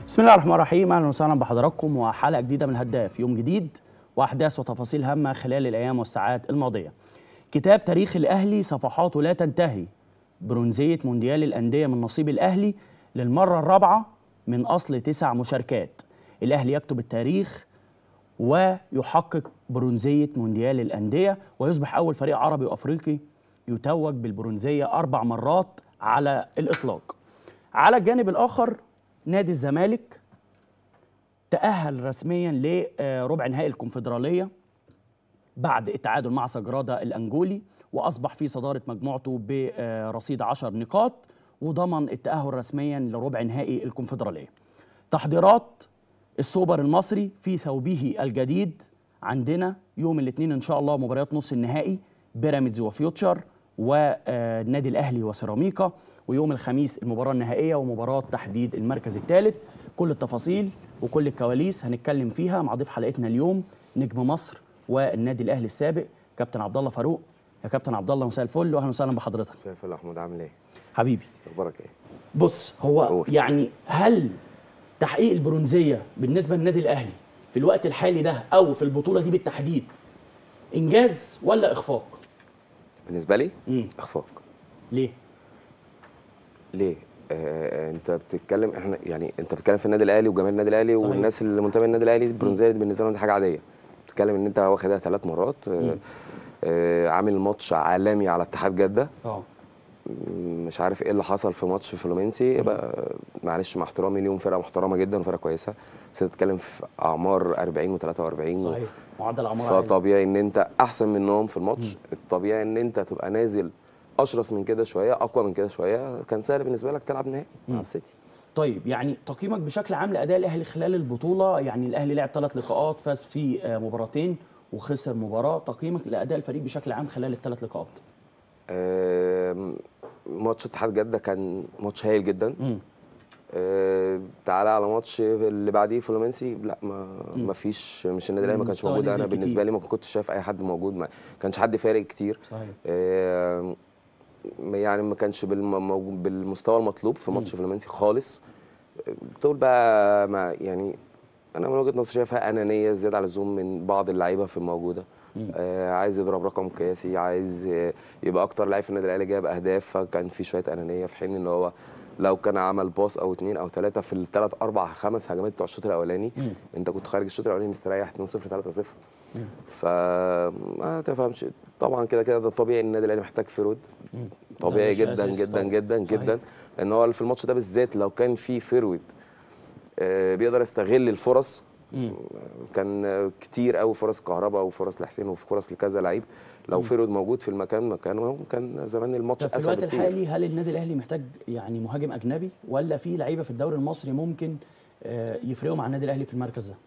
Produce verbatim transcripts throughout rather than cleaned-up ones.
بسم الله الرحمن الرحيم، اهلا وسهلا بحضراتكم وحلقه جديده من الهداف. يوم جديد واحداث وتفاصيل هامه خلال الايام والساعات الماضيه. كتاب تاريخ الاهلي صفحاته لا تنتهي. برونزيه مونديال الانديه من نصيب الاهلي للمره الرابعه من اصل تسع مشاركات. الاهلي يكتب التاريخ ويحقق برونزيه مونديال الانديه ويصبح اول فريق عربي وافريقي يتوج بالبرونزيه اربع مرات على الاطلاق. على الجانب الاخر نادي الزمالك تأهل رسميا لربع نهائي الكونفدرالية بعد التعادل مع سجرادا الأنجولي، وأصبح في صدارة مجموعته برصيد عشر نقاط، وضمن التأهل رسميا لربع نهائي الكونفدرالية. تحضيرات السوبر المصري في ثوبه الجديد. عندنا يوم الاثنين إن شاء الله مباريات نص النهائي بيراميدز وفيوتشر والنادي الأهلي وسيراميكا، ويوم الخميس المباراة النهائية ومباراة تحديد المركز الثالث. كل التفاصيل وكل الكواليس هنتكلم فيها مع ضيف حلقتنا اليوم نجم مصر والنادي الأهلي السابق كابتن عبد الله فاروق. يا كابتن عبد الله مساء الفل واهلا وسهلا بحضرتك. مساء الفل يا محمود، عامل ايه؟ حبيبي اخبارك ايه؟ بص، هو أوه. يعني هل تحقيق البرونزية بالنسبة للنادي الأهلي في الوقت الحالي ده أو في البطولة دي بالتحديد إنجاز ولا إخفاق؟ بالنسبة لي مم. اخفاق. ليه؟ ليه؟ آه انت بتتكلم احنا يعني انت بتتكلم في النادي الاهلي وجماهير النادي الاهلي صحيح. والناس اللي منتميه للنادي الاهلي. البرونزيه بالنسبه لهم دي حاجه عاديه. بتتكلم ان انت واخدها ثلاث مرات. آه آه عامل ماتش عالمي على اتحاد جده. اه مش عارف ايه اللي حصل في ماتش فلومينسي. معلش مع احترامي ليهم، فرقه محترمه جدا وفرقه كويسه، بس انت بتتكلم في اعمار أربعين وثلاثة وأربعين. صحيح، معدل اعمار فطبيعي ان انت احسن منهم في الماتش. الطبيعي ان انت تبقى نازل اشرس من كده شويه، اقوى من كده شويه. كان سهل بالنسبه لك تلعب نهائي مع السيتي. طيب، يعني تقييمك بشكل عام لاداء الاهلي خلال البطوله؟ يعني الاهلي لعب ثلاث لقاءات، فاز في مباراتين وخسر مباراه. تقييمك لاداء الفريق بشكل عام خلال الثلاث لقاءات؟ ماتش اتحاد جده كان ماتش هايل جدا. أه تعالى على ماتش اللي بعديه فلومينسي، لا ما ما فيش، مش النادي الاهلي ما كانش موجود. انا بالنسبه كتير. لي ما كنتش شايف اي حد موجود، ما كانش حد فارق كتير. صحيح. أه يعني ما كانش بالمستوى المطلوب في ماتش فلومينسي خالص. بتقول بقى ما يعني انا من وجهه نظري شايفها انانيه زياده على اللزوم من بعض اللعيبه في الموجوده. آه عايز يضرب رقم قياسي، عايز آه يبقى اكتر لعيب في النادي الاهلي جايب اهداف، فكان في شويه انانيه، في حين ان هو لو كان عمل باص او اثنين او ثلاثه في الثلاث اربع خمس هجمات بتوع الشوط الاولاني، مم. انت كنت خارج الشوط الاولاني مستريح اتنين صفر ثلاثة صفر. فما تفهمش طبعا. كده كده ده طبيعي ان النادي الاهلي محتاج فرود. طبيعي جدا جدا جدا جدا، لان هو في الماتش ده بالذات لو كان في فرود آه بيقدر يستغل الفرص. مم. كان كتير قوي فرص كهرباء وفرص لحسين وفرص لكذا لعيب. لو فرود موجود في المكان مكانه كان زمان الماتش اسهل بكتير. في الوقت الحالي هل النادي الاهلي محتاج يعني مهاجم اجنبي، ولا في لعيبه في الدوري المصري ممكن يفرقوا مع النادي الاهلي في المركز ده؟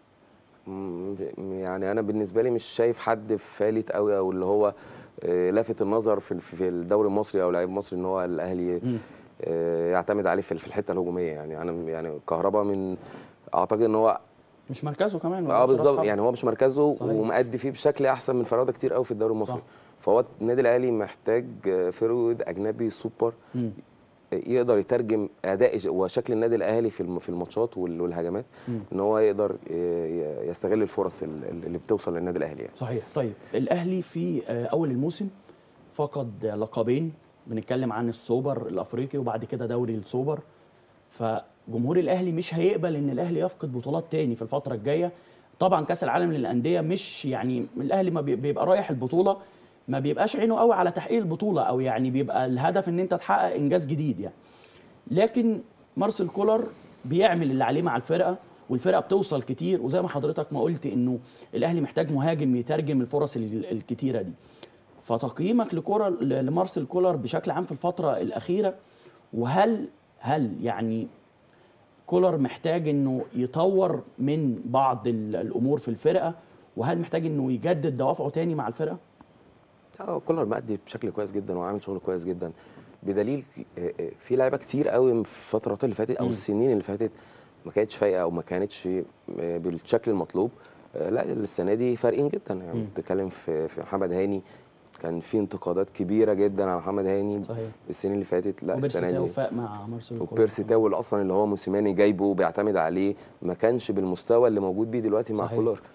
يعني انا بالنسبه لي مش شايف حد فالت قوي او اللي هو لافت النظر في في الدوري المصري او لعيب مصري ان هو الاهلي م. يعتمد عليه في الحته الهجوميه. يعني انا يعني كهرباء من اعتقد ان هو مش مركزه كمان. اه بالظبط، يعني هو مش مركزه ومؤدي فيه بشكل احسن من فراوده كتير قوي في الدوري المصري. صح. فهو النادي الاهلي محتاج فرود اجنبي سوبر م. يقدر يترجم اداء وشكل النادي الاهلي في في الماتشات والهجمات، م. ان هو يقدر يستغل الفرص اللي بتوصل للنادي الاهلي يعني. صحيح. طيب، الاهلي في اول الموسم فقد لقبين، بنتكلم عن السوبر الافريقي وبعد كده دوري السوبر. فجمهور الاهلي مش هيقبل ان الاهلي يفقد بطولات تاني في الفتره الجايه. طبعا كاس العالم للانديه مش يعني الاهلي ما بيبقى رايح البطوله ما بيبقاش عينه قوي على تحقيق البطوله، او يعني بيبقى الهدف ان انت تحقق انجاز جديد يعني. لكن مارسيل كولر بيعمل اللي عليه مع الفرقه، والفرقه بتوصل كتير، وزي ما حضرتك ما قلت انه الاهلي محتاج مهاجم يترجم الفرص الكتيره دي. فتقييمك لكولر لمارسيل كولر بشكل عام في الفتره الاخيره، وهل هل يعني كولر محتاج انه يطور من بعض الامور في الفرقه، وهل محتاج انه يجدد دوافعه تاني مع الفرقه؟ اه كولر مأدي بشكل كويس جدا وعامل شغل كويس جدا، بدليل في لعيبه كتير قوي في الفترات اللي فاتت او السنين اللي فاتت ما كانتش فايقه او ما كانتش بالشكل المطلوب. لا السنه دي فارقين جدا. يعني بتتكلم في في محمد هاني كان في انتقادات كبيره جدا على محمد هاني صحيح. السنين اللي فاتت، لا وبيرسي السنه تاو دي فاق مع مارسيلو كولر. وبيرسي تاو اللي اصلا اللي هو موسيماني جايبه وبيعتمد عليه ما كانش بالمستوى اللي موجود بيه دلوقتي مع صحيح. كولر.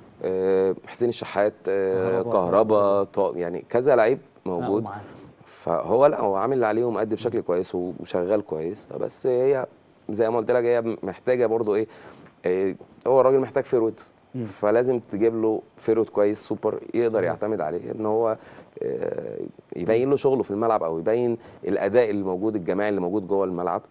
آه حسين الشحات، آه كهربا، كهربا، طا- يعني كذا لعيب موجود. معاه. فهو لا هو عامل اللي عليه ومؤدي بشكل كويس وشغال كويس، بس هي زي ما قلت لك هي محتاجه برضو ايه, إيه هو الراجل محتاج فيرود، فلازم تجيب له فيرود كويس سوبر يقدر صحيح. يعتمد عليه ان هو آه، يبين له شغله في الملعب او يبين الاداء اللي موجود الجماعي اللي موجود جوه الملعب.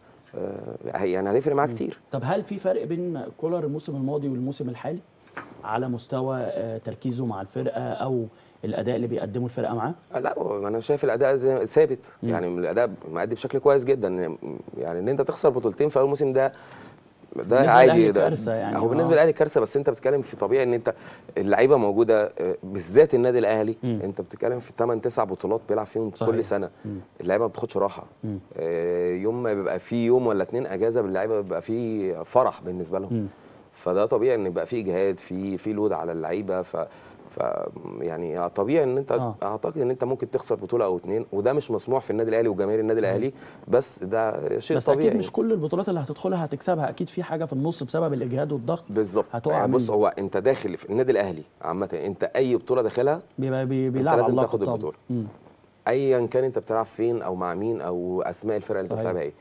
آه، يعني هتفرق معاه كتير. طب هل في فرق بين كولر الموسم الماضي والموسم الحالي على مستوى آه، تركيزه مع الفرقه او الاداء اللي بيقدمه الفرقه معاه؟ آه، لا هو انا شايف الاداء زي- ثابت، يعني الاداء مؤدي بشكل كويس جدا. يعني ان انت تخسر بطولتين في اول موسم ده ده بالنسبة عادي، للأهلي ده كارثة يعني. هو بالنسبه آه. للاهلي كارثه، بس انت بتتكلم في طبيعي ان انت اللعيبه موجوده، آه، بالذات النادي الاهلي. مم. انت بتتكلم في ثمانية تسعة بطولات بيلعب فيهم صحيح. كل سنه. مم. اللعيبه ما بتاخدش راحه. مم. آه، يوم ما بيبقى فيه يوم ولا اتنين اجازه باللعيبه بيبقى فيه فرح بالنسبه لهم. مم. فده طبيعي ان يبقى فيه اجهاد، في في لود على اللعيبه. ف ف يعني طبيعي ان انت آه. اعتقد ان انت ممكن تخسر بطوله او اتنين، وده مش مسموح في النادي الاهلي وجماهير النادي الاهلي، بس ده شيء بس طبيعي. اكيد مش كل البطولات اللي هتدخلها هتكسبها، اكيد في حاجه في النص بسبب الاجهاد والضغط بالظبط. هتقع يعني بص منه. هو انت داخل في النادي الاهلي عامه، انت اي بطوله داخلها بيبقى بي- انت بيلعب على لازم اللقب تاخد طبعاً. البطوله، مم. ايا كان انت بتلعب فين او مع مين او اسماء الفرق اللي انت صحيح. بتلعبها ايه.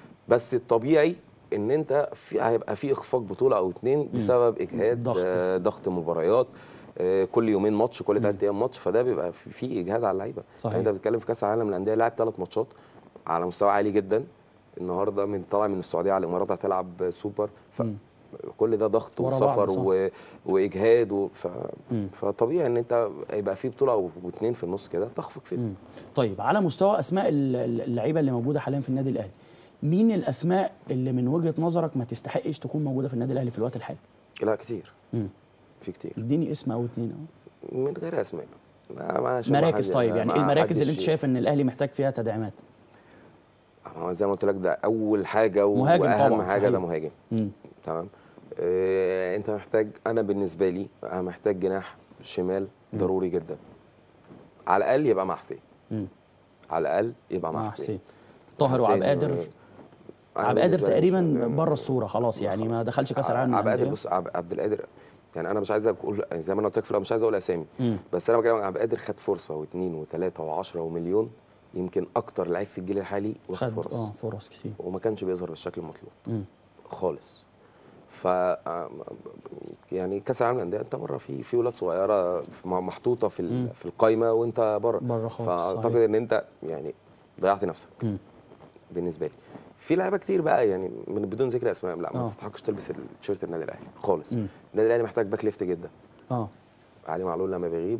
بس الطبيعي ان انت في هيبقى في اخفاق بطوله او اتنين بسبب اجهاد، ضغط. آه، ضغط مباريات، آه، كل يومين ماتش، كل ثلاث ايام ماتش، فده بيبقى في, في اجهاد على اللعيبه. صحيح. يعني انت بتتكلم في كاس العالم للانديه لاعب ثلاث ماتشات على مستوى عالي جدا، النهارده من طالع من السعوديه على الامارات هتلعب سوبر، ف مم. كل ده ضغط ورا بعض، وسفر صح. و... واجهاد و... ف... مم. فطبيعي ان انت يبقى في بطوله او اتنين في النص كده تخفق فيه. مم. طيب على مستوى اسماء ال- ال- اللعيبه اللي موجوده حاليا في النادي الاهلي، مين الاسماء اللي من وجهه نظرك ما تستحقش تكون موجوده في النادي الاهلي في الوقت الحالي؟ لا كتير، مم. في كتير اديني اسم او اتنين اهو. من غير اسماء. ما ما شاء الله مراكز حد- طيب، يعني ما ايه المراكز اللي انت حدش- شايف ان الاهلي محتاج فيها تدعيمات؟ هو زي ما قلت لك ده اول حاجه و... مهاجم واهم طبعاً، حاجه صحيح. ده مهاجم. مم. تمام. آه انت محتاج، انا بالنسبه لي انا محتاج جناح شمال ضروري جدا، على الاقل يبقى مع حسين. مم. على الاقل يبقى مع مع حسين. حسين. طاهر حسين، وعبد القادر. أنا عبد القادر بالنسبة لي تقريبا مش- بره الصوره خلاص، يعني ما خلاص. دخلش كاس العالم عبد القادر للأندية. بص عب- عبد القادر، يعني انا مش عايز اقول زي ما انا قلت لك في الأول، مش عايز اقول اسامي، مم. بس انا بكلمك عبد القادر خد فرصه واثنين وثلاثه وعشرة ومليون، يمكن اكتر لعيب في الجيل الحالي واخد خد فرص اه فرص كتير. وما كانش بيظهر بالشكل المطلوب مم. خالص. ف يعني كاس العالم للانديه انت بره، في في ولاد صغيره محطوطه في ال- في القايمه وانت بره بره خالص، فاعتقد صحيح. ان انت يعني ضيعت نفسك. مم. بالنسبه لي في لعيبه كتير بقى يعني من بدون ذكر اسماء، لا ما آه. تستحقش تلبس التيشيرت النادي الاهلي خالص. مم. النادي الاهلي محتاج باك ليفت جدا. اه علي معلول لما بيغيب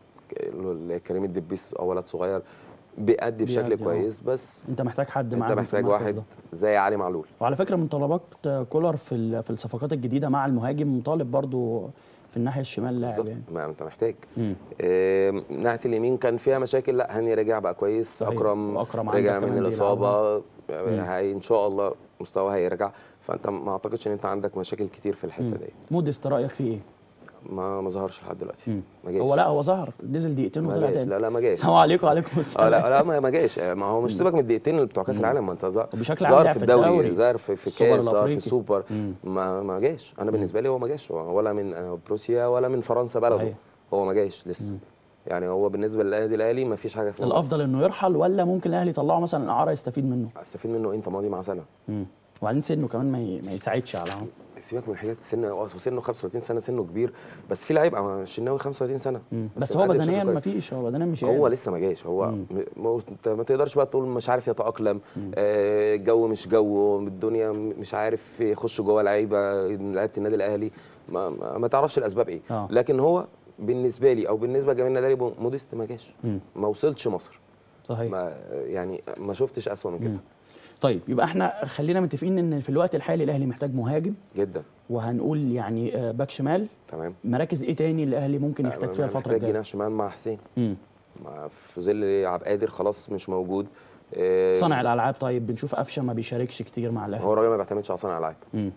ب- كريم الدبيس او ولد صغير بيأدي بشكل بيأدي، آه. كويس، بس انت محتاج حد معاهم انت في محتاج المركز واحد ده. زي علي معلول. وعلى فكره من طلبات كولر في ال- في الصفقات الجديده مع المهاجم مطالب برضو في الناحيه الشمال لاعب بالظبط، يعني. ما انت محتاج. مم. آه، ناحيه اليمين كان فيها مشاكل، لا هاني رجع بقى كويس، صحيح. اكرم وأكرم رجع عندك من كمان الاصابه، مم. هي ان شاء الله مستواه هيرجع، فانت ما اعتقدش ان انت عندك مشاكل كتير في الحته مم. دي. موديست رايك فيه ايه؟ ما ما ظهرش لحد دلوقتي. مم. ما جاش. هو لا هو ظهر نزل دقيقتين ما وطلع جاش. تاني. لا لا ما جاش. السلام عليكم وعليكم اه السلام. لا لا ما ما جاش، ما هو مش سيبك من الدقيقتين اللي بتوع كاس العالم، ما انت ظهر وبشكل عام ظهر لعب في في الدوري، الدوري، ظهر في في السوبر كاس، ظهر في الأفريقي. السوبر، مم. ما ما جاش. انا بالنسبه لي هو ما جاش، ولا من آه، بروسيا ولا من فرنسا بلده. صحيح. هو ما جاش لسه. يعني هو بالنسبه للنادي الاهلي ما فيش حاجه اسمها الافضل انه يرحل ولا ممكن الاهلي يطلعه مثلا اعاره يستفيد منه؟ استفيد منه، انت ماضي مع سنه. مم. وبعدين سنه كمان ما ي- ما يساعدش على سيبك من حاجات السن، هو سنه خمسة وثلاثين سنه، سنه كبير، بس في لعيب الشناوي خمسة وثلاثين سنه. مم. بس هو مأدي بشكل بدنيا ما كويس. فيش، هو بدنيا مش هو قادر. لسه ما جاش، هو م- م- انت ما تقدرش بقى تقول مش عارف يتأقلم، آه، الجو مش جو، الدنيا م- مش عارف يخش جوه لعيبه لعيبه النادي الاهلي، ما, ما, ما تعرفش الاسباب ايه. آه. لكن هو بالنسبه لي او بالنسبه لجماهير النادي الاهلي موديست ما جاش، مم. ما وصلش مصر، صحيح. ما يعني ما شفتش اسوأ من كده. طيب يبقى احنا خلينا متفقين ان في الوقت الحالي الاهلي محتاج مهاجم، جدا. وهنقول يعني آه، باك شمال. تمام. مراكز ايه تاني الاهلي ممكن يحتاج فيها الفتره محتاج الجايه؟ جناح شمال مع حسين، مم. مع- في ظل عبد القادر خلاص مش موجود. آه، صانع الالعاب طيب بنشوف قفشه ما بيشاركش كتير مع الاهلي. هو الراجل ما بيعتمدش على صانع العاب. مم.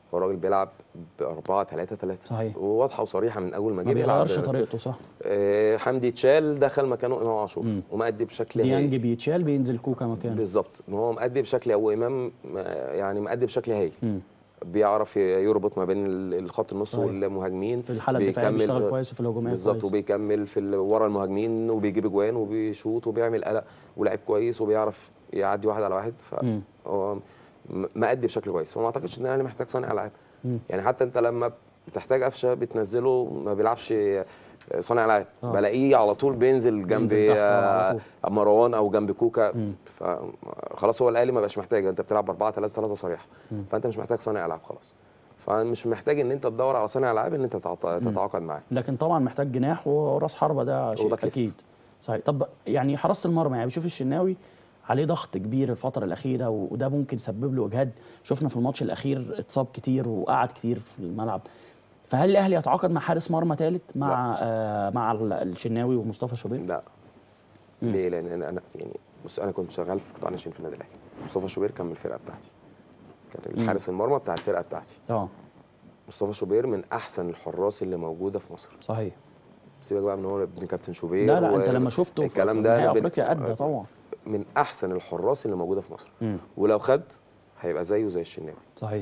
هو الراجل بيلعب ب أربعة ثلاثة ثلاثة صحيح. وواضحه وصريحه من اول ما ما جه بيلعب. بيغيرش طريقته صح. آه حمدي اتشال دخل مكانه امام عاشور ومأدي بشكل هايل. ديانج بيتشال بينزل كوكا مكانه بالظبط، ما هو مأدي بشكل او امام يعني مأدي بشكل هايل، بيعرف يربط ما بين الخط النص صحيح. والمهاجمين. في الحاله الدفاعيه بيشتغل كويس وفي الهجوميه كويس بالظبط، وبيكمل في ورا المهاجمين وبيجيب اجوان وبيشوط وبيعمل قلق ولاعب كويس وبيعرف يعدي واحد على واحد. فهو مأدي بشكل كويس، وما اعتقدش ان انا محتاج صانع العاب. يعني حتى انت لما بتحتاج قفشه بتنزله ما بيلعبش صانع العاب، آه. بلاقيه على طول بينزل جنب مروان او جنب كوكا. فخلاص هو الاهلي ما بقاش محتاج، انت بتلعب أربعة ثلاثة ثلاثة صريح، فانت مش محتاج صانع العاب خلاص. فمش محتاج ان انت تدور على صانع العاب ان انت تتعاقد معاه. لكن طبعا محتاج جناح وراس حربه، ده شيء اكيد. صحيح. طب يعني حراسه المرمى، يعني بشوف الشناوي عليه ضغط كبير الفترة الأخيرة وده ممكن يسبب له إجهاد، شفنا في الماتش الأخير اتصاب كتير وقعد كتير في الملعب. فهل الأهلي يتعاقد مع حارس مرمى ثالث مع آه مع الشناوي ومصطفى شوبير؟ لا. مم. ليه؟ لأن أنا يعني بص أنا كنت شغال في قطاع ناشئين في النادي الأهلي، مصطفى شوبير كان من الفرقة بتاعتي، كان الحارس المرمى بتاع الفرقة بتاعتي. اه مصطفى شوبير من أحسن الحراس اللي موجودة في مصر. صحيح. سيبك بقى من هو ابن كابتن شوبير. لا لا أنت لما شفته الكلام في نهائي أفريقيا أدى طبعا. من احسن الحراس اللي موجوده في مصر. مم. ولو خد هيبقى زيه زي الشناوي. صحيح.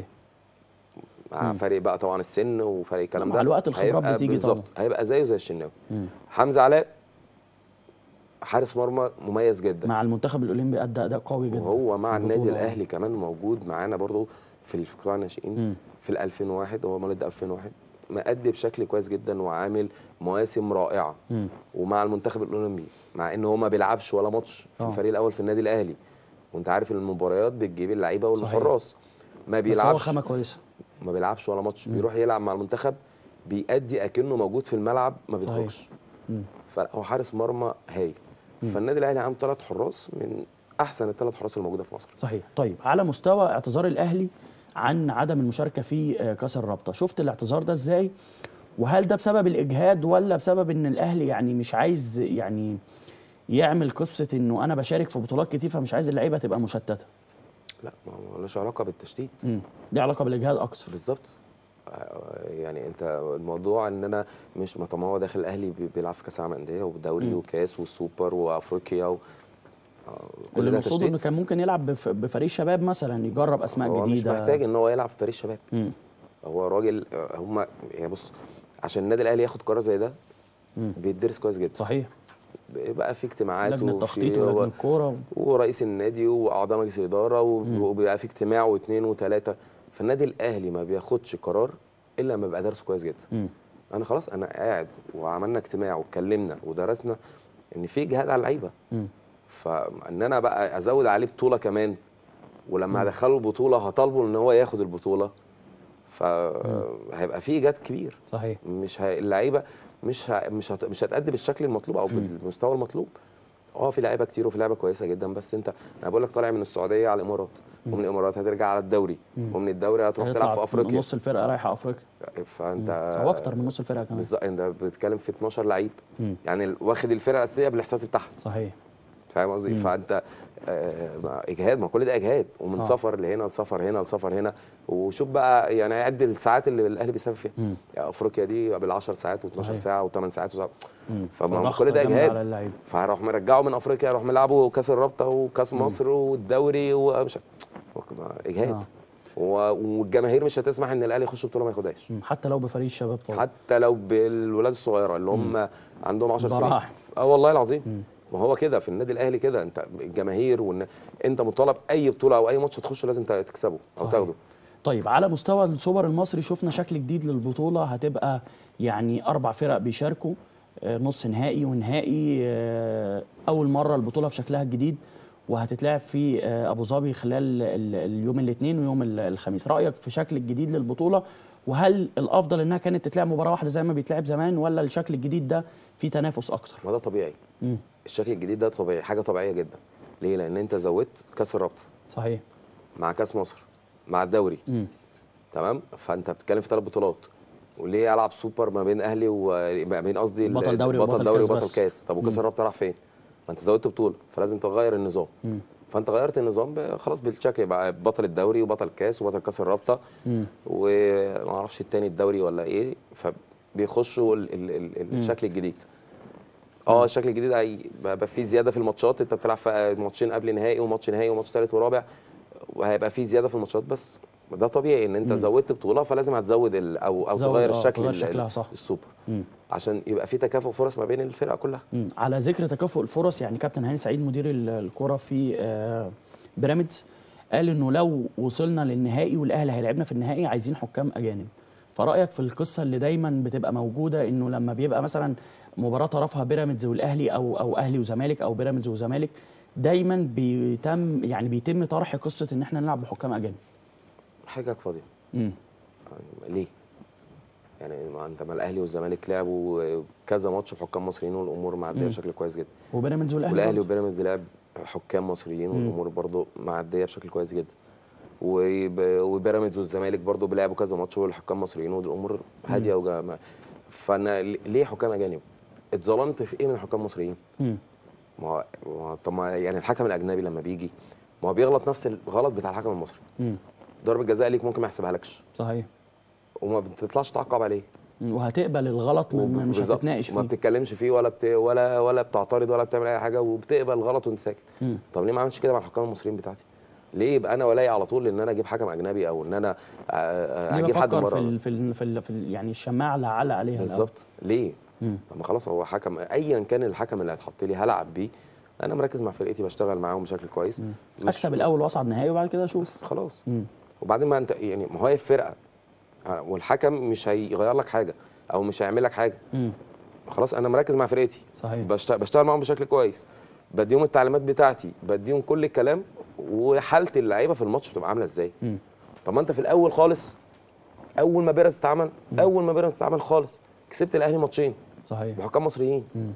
مع فرق بقى طبعا السن وفرق الكلام ده، مع الوقت الخبرات بتيجي بالظبط، هيبقى زيه زي الشناوي. حمزه علاء حارس مرمى مميز جدا، مع المنتخب الاولمبي ادى اداء قوي جدا، وهو مع النادي الاهلي كمان موجود معانا برضو في قطاع الناشئين في ال ألفين وواحد، هو مواليد ألفين وواحد، مأدي بشكل كويس جدا وعامل مواسم رائعه. مم. ومع المنتخب الاولمبي مع ان هو ما بيلعبش ولا ماتش في أوه. الفريق الاول في النادي الاهلي، وانت عارف ان المباريات بتجيب اللعيبه والحراس، ما بيلعبش، بس هو خامه كويسه، ما بيلعبش ولا ماتش، بيروح يلعب مع المنتخب بيأدي اكنه موجود في الملعب ما بيخرجش. فهو حارس مرمى هايل. فالنادي الاهلي عام ثلاث حراس من احسن الثلاث حراس الموجوده في مصر. صحيح. طيب على مستوى اعتذار الاهلي عن عدم المشاركه في كاس الرابطه، شفت الاعتذار ده ازاي؟ وهل ده بسبب الاجهاد ولا بسبب ان الاهلي يعني مش عايز يعني يعمل قصه انه انا بشارك في بطولات كتير فمش عايز اللعيبه تبقى مشتته؟ لا، ما لهاش علاقه بالتشتيت، دي علاقه بالاجهاد اكتر. بالظبط. يعني انت الموضوع ان انا مش ما هو داخل الاهلي بيلعب في كاس العالم للانديه ودوري وكاس والسوبر وافريقيا و... كل اللي مقصوده انه كان ممكن يلعب بفريق شباب مثلا، يجرب اسماء هو جديده. هو مش محتاج ان هو يلعب في فريق شباب. مم. هو راجل هم يعني بص، عشان النادي الاهلي ياخد قرار زي ده بيدرس كويس جدا. صحيح. بقى في اجتماعات لجنه التخطيط ولجنه الكوره و... ورئيس النادي واعضاء مجلس الاداره وبيبقى في اجتماع واثنين وثلاثه. فالنادي الاهلي ما بياخدش قرار الا لما يبقى دارس كويس جدا. مم. انا خلاص انا قاعد وعملنا اجتماع واتكلمنا ودرسنا ان في اجهاد على اللعيبه، فان انا بقى ازود عليه بطوله كمان، ولما ادخله البطوله هطالبه ان هو ياخد البطوله، فهيبقى في اجهاد كبير. صحيح. مش اللعيبه مش ه... مش هت... مش هتأدي بالشكل المطلوب او بالمستوى المطلوب. اه في لعيبه كتير وفي لعيبه كويسه جدا، بس انت انا بقول لك طالع من السعوديه على الامارات، ومن الامارات هترجع على الدوري، ومن الدوري هتروح تلعب في افريقيا، نص الفرقه رايحه افريقيا، فانت او اكتر من نص الفرقه كمان. بالظبط، انت بتتكلم في اتناشر لعيب، يعني واخد الفرقه الاساسيه بالاحتياطي بتاعها. صحيح. فاهم قصدي؟ فانت آه اجهاد، ما كل ده اجهاد، ومن آه. سفر لهنا لسفر هنا لسفر هنا، وشوف بقى يعني هيعد الساعات اللي الاهلي بيسافر فيها. يعني افريقيا دي بالعشر ساعات و12 ساعه و8 ساعات وساعة. فما كل ده اجهاد، فهروح مرجعه من افريقيا يروح ملعبه كاس الرابطه وكاس مصر والدوري ومش اجهاد. آه. والجماهير مش هتسمح ان الاهلي يخش بطوله ما ياخدهاش، حتى لو بفريق الشباب طبعا، حتى لو بالولاد الصغيره اللي هم عندهم عشر سنين. اه والله العظيم. مم. ما هو كده في النادي الاهلي كده، انت الجماهير وان انت مطالب اي بطوله او اي ماتش تخشه لازم تكسبه او تاخده. طيب على مستوى السوبر المصري شفنا شكل جديد للبطوله، هتبقى يعني اربع فرق بيشاركوا، نص نهائي ونهائي، اول مره البطوله في شكلها الجديد، وهتتلعب في ابو ظبي خلال اليوم الاثنين ويوم الخميس. رايك في شكل الجديد للبطوله، وهل الافضل انها كانت تتلعب مباراه واحده زي ما بيتلعب زمان، ولا الشكل الجديد ده فيه تنافس اكتر؟ ما ده طبيعي. مم. الشكل الجديد ده طبيعي، حاجه طبيعيه جدا. ليه؟ لان انت زودت كاس الرابطه. صحيح. مع كاس مصر مع الدوري. مم. تمام. فانت بتتكلم في ثلاث بطولات، وليه العب سوبر ما بين اهلي وما بين قصدي بطل دوري بطل وبطل دوري كاس وبطل كاس. طب وكاس الرابطه راح فين؟ ما انت زودت بطوله، فلازم تغير النظام. مم. فانت غيرت النظام ب- خلاص بالشكل بقى بطل الدوري وبطل الكاس وبطل كاس الرابطه وما اعرفش التاني الدوري ولا ايه، فبيخشوا ال ال ال الشكل الجديد. اه الشكل الجديد هيبقى فيه زياده في الماتشات، انت بتلعب في ماتشين قبل نهائي وماتش نهائي وماتش ثالث ورابع، وهيبقى فيه زياده في الماتشات، بس ده طبيعي ان انت زودت بطوله فلازم هتزود ال او او تزود- تغير آه، الشكل تغير ال- شكلها، صح. السوبر مم. عشان يبقى في تكافؤ فرص ما بين الفرق كلها. مم. على ذكر تكافؤ الفرص، يعني كابتن هاني سعيد مدير ال- الكرة في آه، بيراميدز قال انه لو وصلنا للنهائي والاهلي هيلعبنا في النهائي عايزين حكام اجانب. فرأيك في القصة اللي دايما بتبقى موجودة انه لما بيبقى مثلا مباراة طرفها بيراميدز والاهلي او او اهلي وزمالك او بيراميدز وزمالك، دايما بيتم يعني بيتم طرح قصة ان احنا نلعب بحكام اجانب. حاجه فاضيه. امم يعني ليه؟ يعني ما انت ما الاهلي والزمالك لعبوا كذا ماتش بحكام مصريين والامور معديه بشكل كويس جدا. وبيراميدز والاهلي والاهلي برضه. وبيراميدز لعب حكام مصريين والامور برضو معديه بشكل كويس جدا. وب- وبيراميدز والزمالك برضو بيلعبوا كذا ماتش والحكام مصريين والامور هاديه وجا. فانا ليه حكام اجانب؟ اتظلمت في ايه من حكام مصريين؟ مم. ما هو ما هو- طب ما يعني الحكم الاجنبي لما بيجي ما هو بيغلط نفس الغلط بتاع الحكم المصري. مم. ضربه جزاء ليك ممكن ما يحسبها لكش صحيح. وما بتطلعش تعاقب عليه. مم. وهتقبل الغلط، م- م- مش بالظبط. هتتناقش ما فيه. بتتكلمش فيه ولا بت... ولا ولا بتعترض ولا بتعمل اي حاجه وبتقبل الغلط وانت ساكت. مم. طب ليه ما عملتش كده مع الحكام المصريين بتاعتي؟ ليه يبقى انا ولاي على طول ان انا اجيب حكم اجنبي او ان انا آه، ليه اجيب حد بفكر في بره؟ ال في ال في, ال في ال يعني الشماعه اللي علق عليها الأول. بالظبط. ليه؟ مم. طب ما خلاص هو حكم ايا كان الحكم اللي هيتحط لي هلعب بيه، انا مركز مع فرقتي بشتغل معاهم بشكل كويس. مش- اكسب الاول واصعد نهائي وبعد كده اشوف. بس خلاص. مم. وبعدين ما انت يعني ما هو هي الفرقه والحكم مش هيغير لك حاجه او مش هيعمل لك حاجه. مم. خلاص انا مركز مع فرقتي، صحيح. بشتغل, بشتغل معاهم بشكل كويس، بديهم التعليمات بتاعتي، بديهم كل الكلام، وحاله اللعيبه في الماتش بتبقى عامله ازاي. مم. طب ما انت في الاول خالص اول ما بيراميدز اتعمل اول ما بيراميدز اتعمل خالص كسبت الاهلي ماتشين صحيح. بحكام مصريين. مم.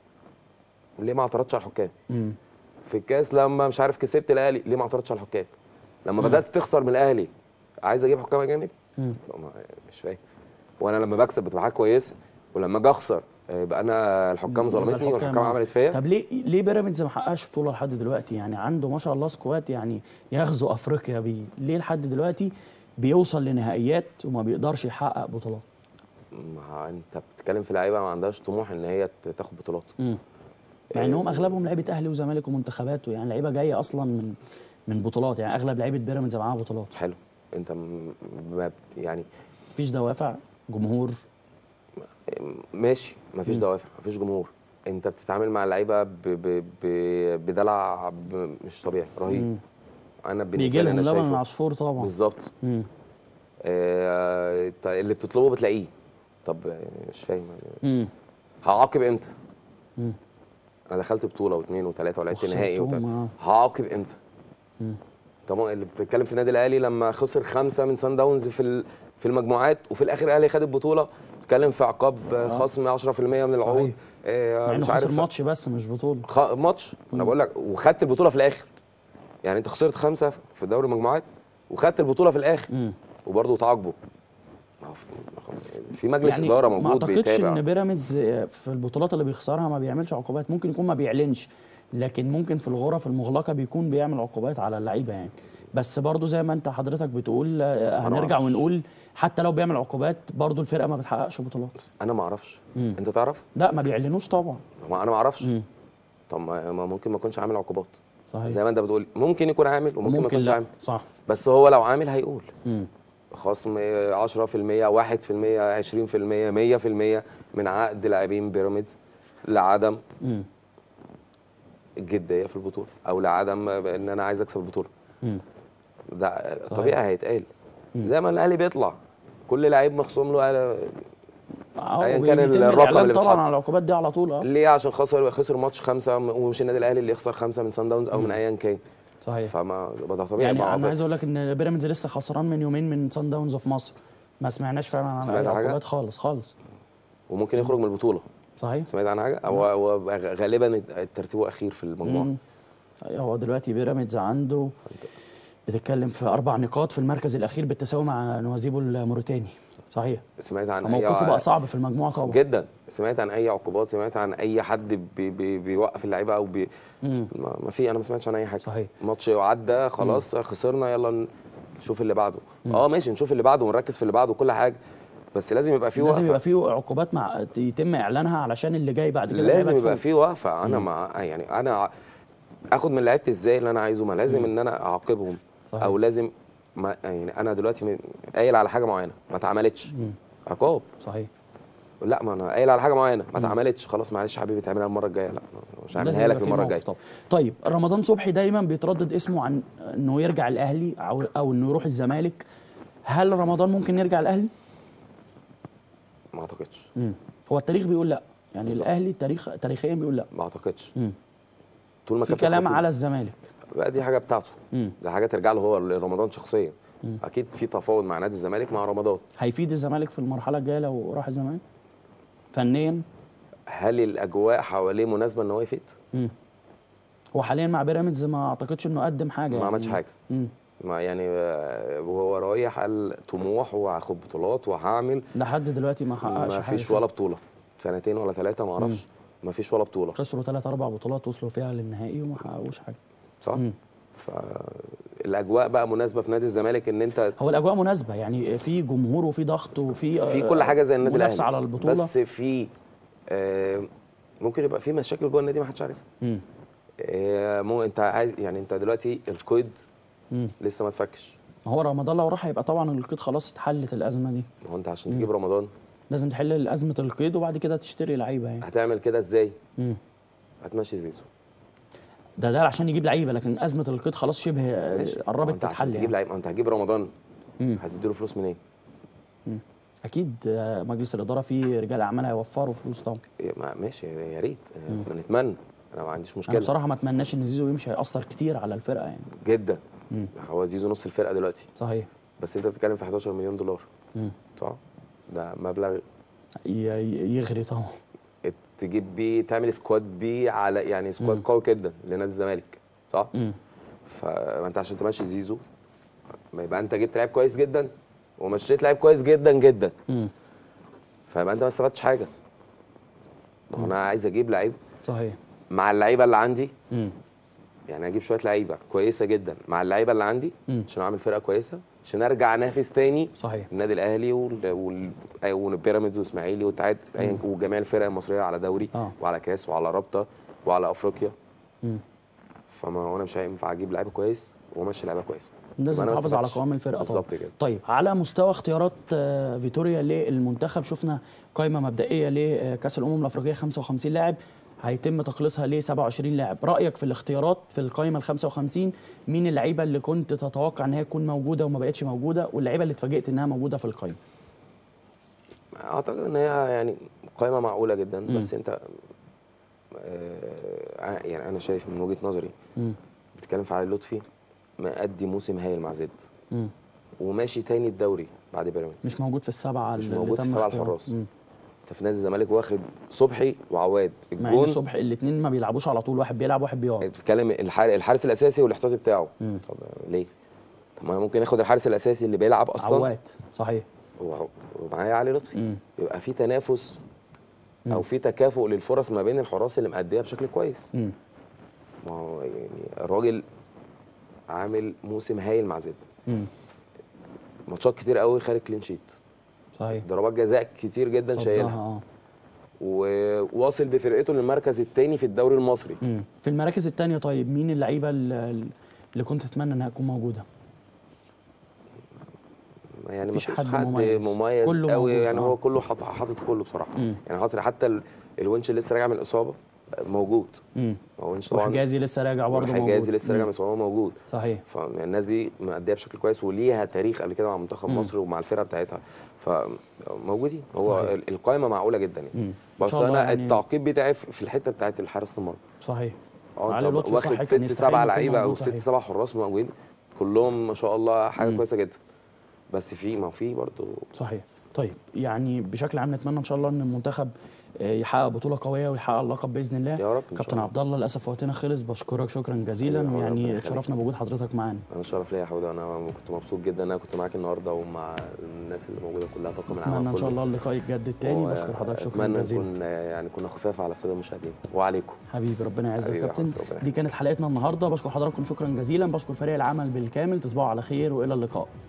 ليه ما اعترضتش على الحكام؟ مم. في الكاس لما مش عارف كسبت الاهلي ليه ما اعترضتش على الحكام؟ لما بدات تخسر من الاهلي عايز اجيب حكام اجانب؟ مم. ما- مش فاهم. وانا لما بكسب بتبقى حاجه كويسه، ولما اجي اخسر يبقى انا الحكام ظلمتني والحكام عملت فيا. طب ليه ليه بيراميدز ما حققش بطوله لحد دلوقتي؟ يعني عنده ما شاء الله سكواد يعني يغزو افريقيا بيه، ليه لحد دلوقتي بيوصل لنهائيات وما بيقدرش يحقق بطولات؟ ما انت بتتكلم في لعيبه ما عندهاش طموح ان هي ت- تاخد بطولات. مم. مع انهم اغلبهم لعيبه اهلي وزمالك ومنتخباته، يعني لعيبه جايه اصلا من من بطولات، يعني اغلب لعيبه بيراميدز معاها بطولات. حلو. انت م- ما بت- يعني مفيش دوافع، جمهور. ماشي مفيش دوافع مفيش جمهور، انت بتتعامل مع اللعيبه ب- ب- ب- بدلع ب- مش طبيعي رهيب. مم. انا بيجي بالنسبه لي لهم انا لبن من شايفه عصفور طبعا. بالظبط. مم. آه ط- اللي بتطلبه بتلاقيه. طب مش فاهم مم. هعاقب امتى؟ مم. انا دخلت بطوله واثنين وثلاثه ولعبت نهائي وخسرتهم، وت- آه. هعاقب امتى؟ مم. طبعا اللي بتتكلم في النادي الاهلي لما خسر خمسه من سان داونز في ال- في المجموعات وفي الاخر الاهلي خد البطوله، بتتكلم في عقاب خصم عشرة في المية من العقود. صحيح. آه مع انه مش خسر عارف ماتش بس مش بطوله. خ... ماتش انا بقول لك وخدت البطوله في الاخر. يعني انت خسرت خمسه في دوري المجموعات وخدت البطوله في الاخر مم. وبرضه تعاقبه. ما هو في- في مجلس يعني اداره ما موجود اعتقدش بيتابع. ان بيراميدز في البطولات اللي بيخسرها ما بيعملش عقوبات، ممكن يكون ما بيعلنش، لكن ممكن في الغرف المغلقه بيكون بيعمل عقوبات على اللعيبه يعني. بس برضه زي ما انت حضرتك بتقول، آه، هنرجع أعرفش. ونقول حتى لو بيعمل عقوبات برضه الفرقه ما بتحققش بطولات. انا ما اعرفش. مم. انت تعرف؟ لا ما بيعلنوش طبعا. ما انا ما اعرفش. مم. طب ما ما ممكن ما يكونش عامل عقوبات صحيح. زي ما انت بتقول، ممكن يكون عامل وممكن ما ممكن يكونش لا. عامل، صح. بس هو لو عامل هيقول مم. خصم عشرة في المية واحد في المية عشرين في المية مية في المية من عقد لاعبين بيراميدز لعدم مم. الجديه في البطوله او لعدم ان انا عايز اكسب البطوله. مم. ده طبيعي هيتقال. زي ما الاهلي بيطلع كل لعيب مخصوم له آه، أيا كان وبيتم الرقم الإعلان اللي طبعا بيتحط. على العقوبات دي على طول. اه ليه؟ عشان خسر خسر ماتش خمسه ومش النادي الاهلي اللي يخسر خمسه من سان داونز او من ايا كان. صحيح. فما ده طبيعي. يعني ما انا عايز اقول لك ان بيراميدز لسه خسران من يومين من سان داونز في مصر، ما سمعناش فعلا عن سمعت اي حاجة؟ عقوبات خالص خالص. وممكن يخرج من البطوله. صحيح. سمعت عن حاجه؟ هو هو غالبا ترتيبه اخير في المجموعه. مم. هو دلوقتي بيراميدز عنده بتتكلم في اربع نقاط في المركز الاخير بالتساوي مع نوازيبو الموريتاني. صحيح. سمعت عن موقفه اي بقى صعب في المجموعه طبعا جدا، سمعت عن اي عقوبات، سمعت عن اي حد بي بي بيوقف اللعيبه او بي مم. ما ما في، انا ما سمعتش عن اي حاجه. صحيح. ماتش عدى خلاص، خسرنا، يلا نشوف اللي بعده. اه ماشي، نشوف اللي بعده ونركز في اللي بعده وكل حاجه، بس لازم يبقى في وقفه، لازم يبقى في عقوبات مع يتم اعلانها علشان اللي جاي بعد كده لازم اللعيبة يبقى تفوق. في وقفه. انا مع يعني انا ع- اخد من لعيبتي ازاي اللي انا عايزه، ما لازم ان انا اعاقبهم. صحيح. او لازم ما يعني انا دلوقتي من- قايل على حاجه معينه ما اتعملتش، عقاب. صحيح. لا، ما انا قايل على حاجه معينه ما اتعملتش، خلاص معلش يا حبيبي تعملها المره الجايه، لا مش لازم هعملها يبقى لك في المره موقف الجايه. طبعا. طيب رمضان صبحي دايما بيتردد اسمه عن انه يرجع الاهلي او او انه يروح الزمالك، هل رمضان ممكن يرجع الاهلي؟ ما اعتقدش. مم. هو التاريخ بيقول لا، يعني بالظبط. الاهلي تاريخ تاريخيا بيقول لا. ما اعتقدش. مم. طول ما في كابتن كلام خطيب- على الزمالك. بقى دي حاجه بتاعته، مم. ده حاجه ترجع له هو رمضان شخصيا. اكيد في تفاوض مع نادي الزمالك مع رمضان. هيفيد الزمالك في المرحله الجايه لو راح الزمالك فنيا؟ هل الاجواء حواليه مناسبه ان هو يفيد؟ مم. هو حاليا مع بيراميدز ما اعتقدش انه قدم حاجه ما يعني. عملش حاجه. مم. ما يعني آه، وهو رايح قال طموح وهاخد بطولات وهعمل، لحد دلوقتي ما حققش ما حاجه. فيش ولا بطوله، سنتين ولا ثلاثه ما اعرفش، ما فيش ولا بطوله. خسروا ثلاث اربع بطولات وصلوا فيها للنهائي وما حققوش حاجه. صح. مم. فالاجواء بقى مناسبه في نادي الزمالك ان انت هو الاجواء مناسبه، يعني في جمهور وفي ضغط وفي في آه، كل حاجه زي النادي الاهلي، منافسه على البطوله. بس في آه، ممكن يبقى في مشاكل جوه النادي ما حدش عارفها. مم. آه، مو انت عايز يعني انت دلوقتي القيد مم. لسه ما اتفكش. ما هو رمضان لو راح هيبقى طبعا القيد خلاص اتحلت الازمه دي. ما هو انت عشان تجيب رمضان لازم تحل ازمه القيد وبعد كده تشتري لعيبه يعني. هتعمل كده ازاي؟ مم. هتمشي زيزو. ده ده عشان يجيب لعيبه، لكن ازمه القيد خلاص شبه آه، ماشي. ما هو قربت انت عشان تتحل تجيب يعني. لعيب، ما انت هتجيب رمضان مم. هتديله فلوس منين؟ اكيد آه، مجلس الاداره فيه رجال اعمال هيوفروا فلوس طبعا. إيه، ما- ماشي يا ريت، آه، نتمنى، انا ما عنديش انا مشكله بصراحه ما اتمناش ان زيزو يمشي، هيأثر كتير على الفرقه يعني. جدا. مم. هو زيزو نص الفرقه دلوقتي، صحيح. بس انت بتتكلم في حداشر مليون دولار. مم. صح؟ ده مبلغ ي- ي- يغري طبعا. تجيب بيه، تعمل سكواد بيه على يعني سكواد مم. قوي جدا لنادي الزمالك، صح؟ مم. فانت عشان تمشي زيزو ما يبقى انت جبت لعيب كويس جدا ومشيت لعيب كويس جدا جدا، مم. فيبقى انت ما استفدتش حاجه. ما هو انا عايز اجيب لعيب صحيح. مع اللعيبه اللي عندي، مم. يعني اجيب شويه لعيبه كويسه جدا مع اللعيبه اللي عندي مم. عشان اعمل فرقه كويسه، عشان ارجع انافس تاني صحيح. النادي الاهلي وال- وال- والبيراميدز واسماعيلي والاتحاد ايا كان، وجميع الفرق المصريه على دوري آه. وعلى كاس وعلى رابطه وعلى افريقيا. مم. فما هو انا مش هينفع اجيب لعيبه كويس وامشي لعيبه كويسه. لازم يبقى أنا ما تحافظ على استفدتش. قوام الفرقه طبعا. بالظبط كده. طيب على مستوى اختيارات آه، فيتوريا للمنتخب، شفنا قائمه مبدئيه لكاس الامم الافريقيه خمسة وخمسين لاعب، هيتم تقليصها ل سبعة وعشرين لاعب. رايك في الاختيارات في القائمه ال خمسة وخمسين؟ مين اللعيبه اللي كنت تتوقع ان هي تكون موجوده وما بقتش موجوده، واللعيبه اللي اتفاجئت انها موجوده في القائمه؟ اعتقد ان هي يعني قائمه معقوله جدا، مم. بس انت آه يعني انا شايف من وجهه نظري مم. بتتكلم في علي لطفي مأدي موسم هايل مع زد، مم. وماشي تاني الدوري بعد بيراميدز، مش موجود في السبعه مش اللي موجود في تم السبعة اختيارهم. الحراس. مم. انت في نادي الزمالك واخد صبحي وعواد مع ان الجون، صبح الاثنين ما بيلعبوش على طول، واحد بيلعب واحد بيقعد. بتتكلم الحارس, الحارس الاساسي والاحتياطي بتاعه. مم. طب ليه؟ طب ما أنا ممكن اخد الحارس الاساسي اللي بيلعب اصلا عواد. صحيح. وع- ومعايا علي لطفي، مم. يبقى في تنافس مم. او في تكافؤ للفرص ما بين الحراس اللي مأديها بشكل كويس. مم. ما هو يعني الراجل عامل موسم هايل مع زد، مم. ماتشات كتير قوي خارج كلين شيت، صحيح. ضربات جزاء كتير جدا صدها، شايلها، اه. وواصل بفرقته للمركز الثاني في الدوري المصري. مم. في المراكز الثانيه طيب مين اللعيبه اللي اللي كنت تتمنى انها تكون موجوده؟ يعني مفيش مفيش حد حد مميز. مميز, كله قوي موجود، يعني آه. هو كله حاطط حاطط كله بصراحه. مم. يعني حاطط حتى ال- الونش اللي لسه راجع من الاصابه موجود. امم هو ونش طبعا، وحجازي لسه راجع برضه موجود. حجازي لسه راجع مم. من الاصابه موجود. صحيح. فالناس دي مأديه بشكل كويس وليها تاريخ قبل كده مع منتخب مم. مصر ومع الفرقه بتاعتها، فموجودين. هو صحيح. ال- القائمه معقوله جدا يعني. مم. إن بس شاء الله انا يعني. التعقيب بتاعي في في الحته بتاعت الحارس المرمى. صحيح. اه علي انت لطفي صح، واخد كان ست يستحق سبع يكون لعيبه او موجود، ست صحيح. سبع حراس موجودين كلهم ما شاء الله حاجه مم. كويسه جدا، بس في ما في برضه. صحيح. طيب يعني بشكل عام نتمنى ان شاء الله ان المنتخب يحقق بطوله قويه ويحقق اللقب باذن الله. يا رب إن شاء كابتن الله. عبد الله للاسف وقتنا خلص، بشكرك شكرا جزيلا، حبيبي يا حوده، ربنا ويعني يخليك. اتشرفنا بوجود حضرتك معانا. انا شرف ليا يا حوده، انا كنت مبسوط جدا ان انا كنت معاك النهارده ومع الناس اللي موجوده كلها، طاقم العمل اتمنى ان شاء كله. الله اللقاء يتجدد تاني. بشكر حضرتك شكرا اتمنى جزيلا. نكون يعني كنا خفاف على الساده المشاهدين وعليكم. حبيبي ربنا يعزك يا حبيبي يا كابتن. حبيبي، ربنا دي كانت حلقتنا النهارده، بشكر حضراتكم شكرا جزيلا، بشكر فريق العمل بالكامل. تصبحوا على خير والى اللقاء.